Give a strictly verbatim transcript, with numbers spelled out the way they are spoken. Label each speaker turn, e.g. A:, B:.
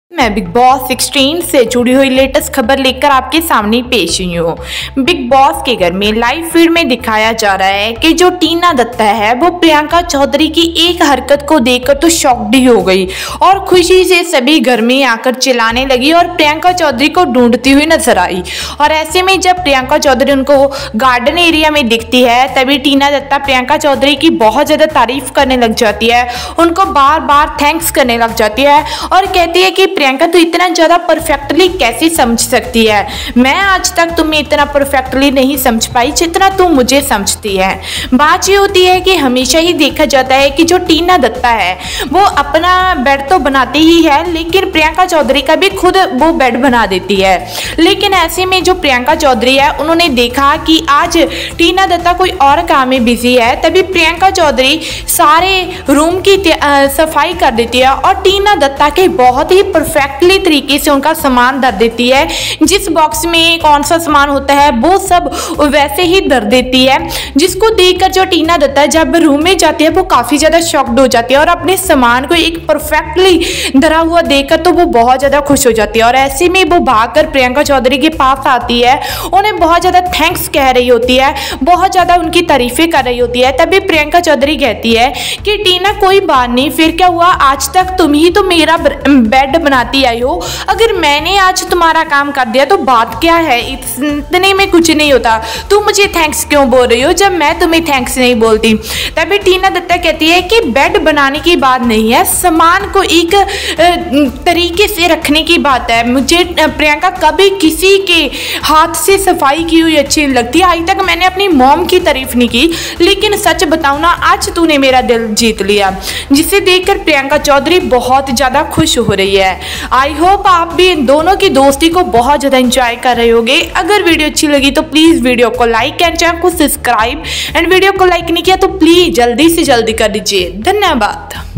A: मैं big boss sixteen से जुड़ी हुई लेटेस्ट खबर लेकर आपके सामने पेश हुई हूँ। बिग बॉस के घर में लाइव फीड में दिखाया जा रहा है कि जो टीना दत्ता है वो प्रियंका चौधरी की एक हरकत को देखकर तो शॉक्ड ही हो गई और खुशी से सभी घर में आकर चिल्लाने लगी और प्रियंका चौधरी को ढूंढती हुई नजर आई। और ऐसे में जब प्रियंका चौधरी उनको गार्डन एरिया में दिखती है तभी टीना दत्ता प्रियंका चौधरी की बहुत ज़्यादा तारीफ करने लग जाती है, उनको बार बार थैंक्स करने लग जाती है और कहती है कि प्रियंका तो इतना ज़्यादा परफेक्टली कैसे समझ सकती है, मैं आज तक तुम्हें इतना परफेक्टली नहीं समझ पाई जितना तुम मुझे समझती है। बात ये होती है कि हमेशा ही देखा जाता है कि जो टीना दत्ता है वो अपना बेड तो बनाती ही है लेकिन प्रियंका चौधरी का भी खुद वो बेड बना देती है। लेकिन ऐसे में जो प्रियंका चौधरी है उन्होंने देखा कि आज टीना दत्ता कोई और काम में बिजी है, तभी प्रियंका चौधरी सारे रूम की सफाई कर देती है और टीना दत्ता के बहुत ही परफेक्टली तरीके से उनका सामान धर देती है। जिस बॉक्स में कौन सा सामान होता है वो सब वैसे ही धर देती है, जिसको देखकर जो टीना दत्ता जब रूम में जाती है वो काफ़ी ज़्यादा शॉक्ड हो जाती है और अपने सामान को एक परफेक्टली धरा हुआ देखकर तो वो बहुत ज़्यादा खुश हो जाती है। और ऐसे में वो भागकर प्रियंका चौधरी के पास आती है, उन्हें बहुत ज़्यादा थैंक्स कह रही होती है, बहुत ज़्यादा उनकी तारीफें कर रही होती है। तभी प्रियंका चौधरी कहती है कि टीना कोई बात नहीं, फिर क्या हुआ, आज तक तुम ही तो मेरा बेड बनाती आई हो, अगर मैंने आज तुम्हारा काम कर दिया तो बात क्या है, इतने में कुछ नहीं होता, तुम मुझे थैंक्स क्यों बोल रही हो जब मैं तुम्हें थैंक्स नहीं बोलती। तभी टीना दत्ता कहती है कि बेड बनाने की बात नहीं है, सामान को एक तरीके से रखने की बात है। मुझे प्रियंका कभी किसी के हाथ से सफाई की हुई अच्छी नहीं लगती, आज तक मैंने अपनी मॉम की तारीफ नहीं की, लेकिन सच बताऊं ना आज तूने मेरा दिल जीत लिया, जिसे देखकर प्रियंका चौधरी बहुत ज़्यादा खुश हो रही है। आई होप आप भी इन दोनों की दोस्ती को बहुत ज़्यादा एंजॉय कर रहे होगे। अगर वीडियो अच्छी लगी तो प्लीज़ वीडियो को लाइक एंड चैनल को सब्सक्राइब, एंड वीडियो को लाइक नहीं किया तो प्लीज़ जल्दी से जल्दी कर दीजिए। धन्यवाद।